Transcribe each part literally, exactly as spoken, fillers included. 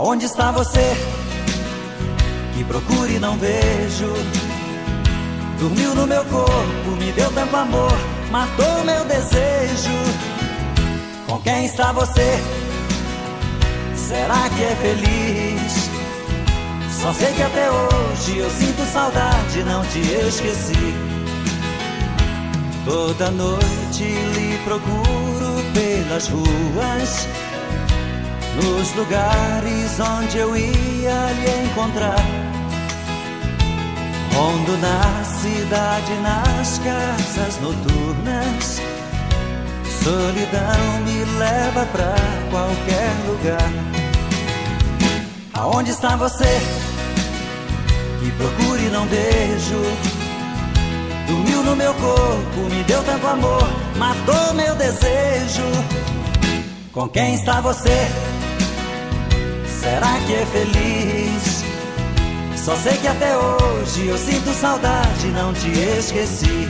Aonde está você? Que procuro e não vejo. Dormiu no meu corpo, me deu tanto amor, matou meu desejo. Com quem está você? Será que é feliz? Só sei que até hoje eu sinto saudade, não te esqueci. Toda noite lhe procuro pelas ruas, nos lugares onde eu ia lhe encontrar. Rondo na cidade, nas casas noturnas, solidão me leva pra qualquer lugar. Aonde está você? Que procuro e não vejo. Dormiu no meu corpo, me deu tanto amor, matou meu desejo. Com quem está você? Será que é feliz? Só sei que até hoje eu sinto saudade, não te esqueci.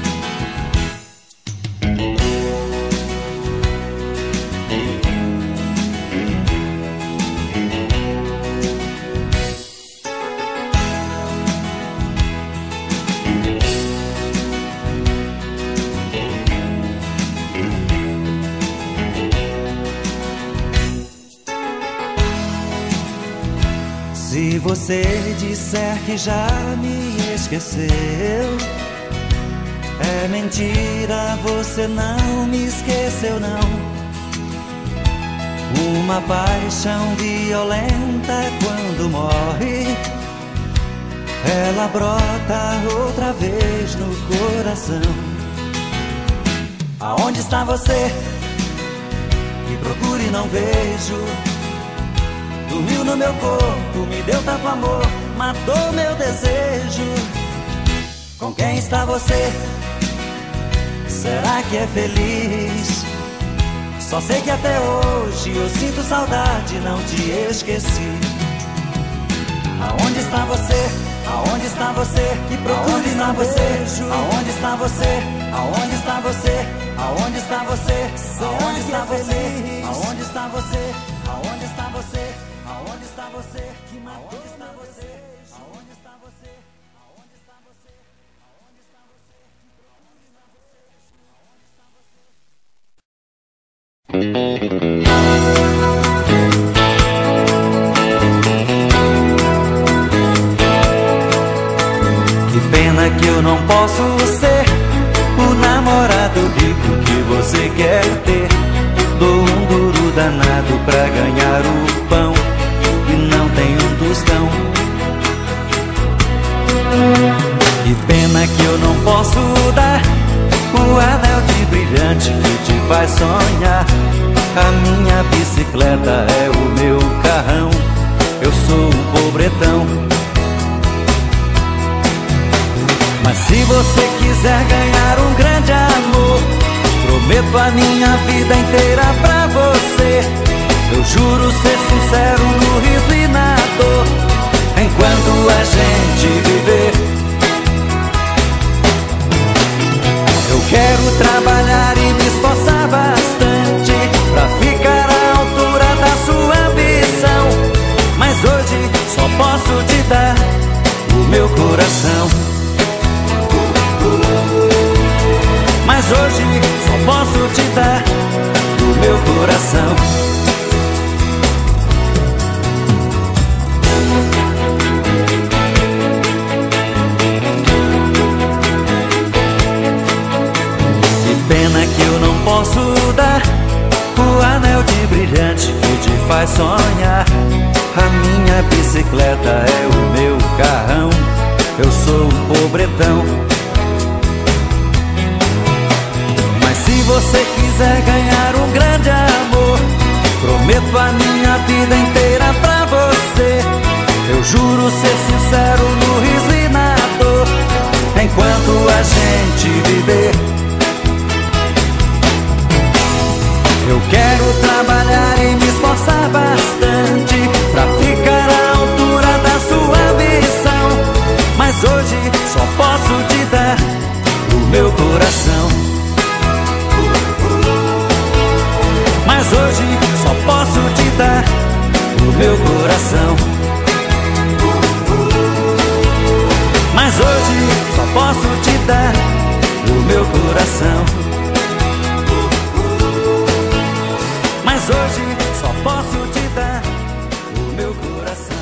Se você disser que já me esqueceu, é mentira, você não me esqueceu não. Uma paixão violenta quando morre, ela brota outra vez no coração. Aonde está você? Que procuro e não vejo. Dormiu no meu corpo, me deu tanto amor, matou meu desejo. Com quem está você? Será que é feliz? Só sei que até hoje eu sinto saudade, não te esqueci. Aonde está você? Aonde está você? Que procuro e não vejo. Aonde está você? Aonde está você? Aonde está você? Aonde está você? Aonde está você? Aonde está você? Aonde está você? Que matou está você? Aonde está você? Aonde está você? Aonde está você? Que pena que eu não posso ser o namorado rico que você quer ter. Dou um duro danado pra ganhar o pão e não tenho um tostão. Que pena que eu não posso dar o anel de brilhante que te faz sonhar. A minha bicicleta é o meu carrão, eu sou um pobretão. Mas se você quiser ganhar um grande amor, prometo a minha vida inteira pra você. Eu juro ser sincero no riso e na dor, enquanto a gente viver. Eu quero trabalhar e me esforçar bastante pra ficar à altura da sua ambição. Mas hoje só posso te dar o meu coração. Mas hoje só posso te dar o meu coração. Que pena que eu não posso dar o anel de brilhante que te faz sonhar. A minha bicicleta é o meu carrão, eu sou um pobretão. Se você quiser ganhar um grande amor, prometo a minha vida inteira pra você. Eu juro ser sincero no riso e na dor, enquanto a gente viver. Eu quero trabalhar e me esforçar bastante pra ficar à altura da sua ambição. Mas hoje só posso te dar o meu coração. Mas hoje só posso te dar o do meu coração. Mas hoje só posso te dar o meu coração. Mas hoje só posso te dar o meu coração.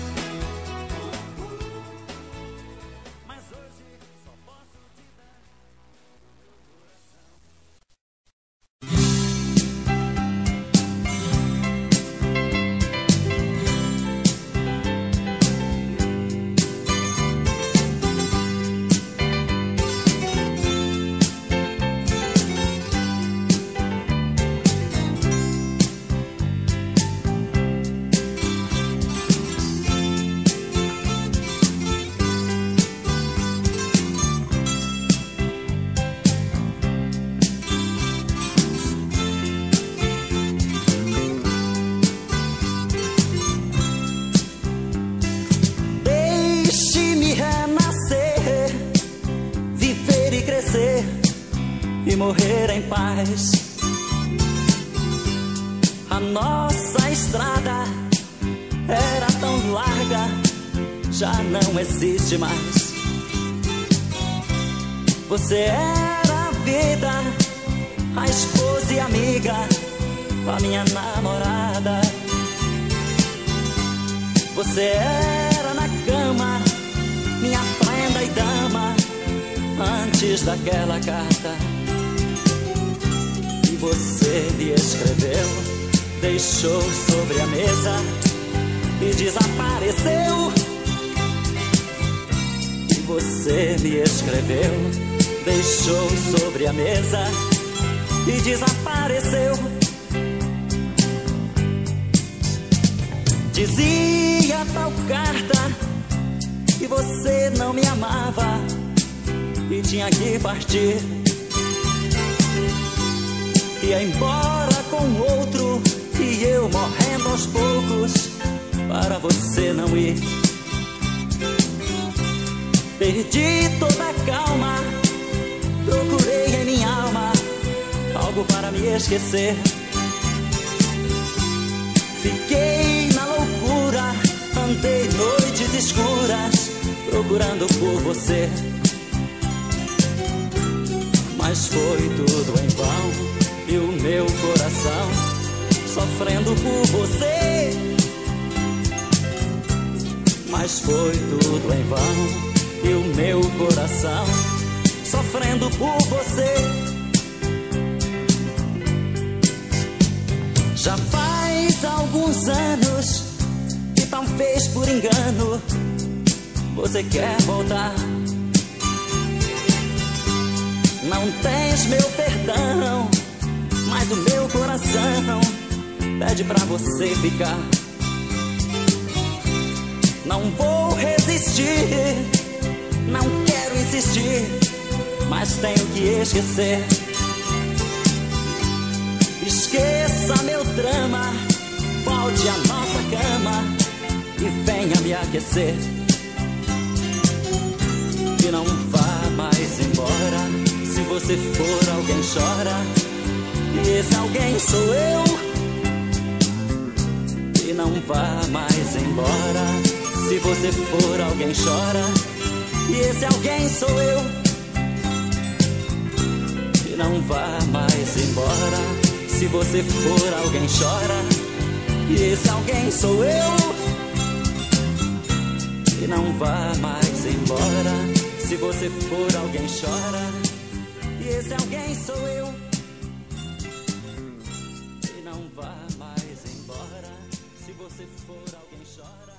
Mas hoje só posso te dar e morrer em paz. A nossa estrada era tão larga, já não existe mais. Você era a vida, a esposa e amiga, a minha namorada. Você era na cama, minha prenda e dama, antes daquela carta. Você me escreveu, deixou sobre a mesa e desapareceu. E você me escreveu, deixou sobre a mesa e desapareceu. Dizia tal carta que você não me amava e tinha que partir. Ia embora com outro e eu morrendo aos poucos para você não ir. Perdi toda a calma, procurei em minha alma algo para me esquecer. Fiquei na loucura, andei noites escuras procurando por você. Mas foi tudo em vão e o meu coração sofrendo por você. Mas foi tudo em vão e o meu coração sofrendo por você. Já faz alguns anos que talvez por engano você quer voltar. Não tens meu perdão, mas o meu coração pede pra você ficar. Não vou resistir, não quero insistir, mas tenho que esquecer. Esqueça meu drama, volte à nossa cama e venha me aquecer. E não vá mais embora, se você for alguém chora, e esse alguém sou eu. E não vá mais embora, se você for alguém chora, e esse alguém sou eu. E não vá mais embora, se você for alguém chora, e esse alguém sou eu. E não vá mais embora, se você for alguém chora, e esse alguém sou eu. E não vá mais embora, se você for alguém chora.